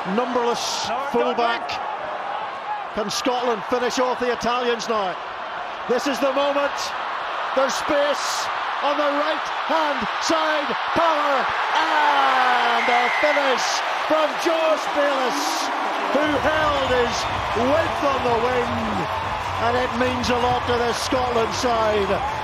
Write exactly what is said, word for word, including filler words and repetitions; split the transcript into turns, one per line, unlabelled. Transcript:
numberless fullback. Can Scotland finish off the Italians now? This is the moment. There's space on the right hand side. Power and a finish from Josh Bayliss, who held his width on the wing, and it means a lot to the Scotland side.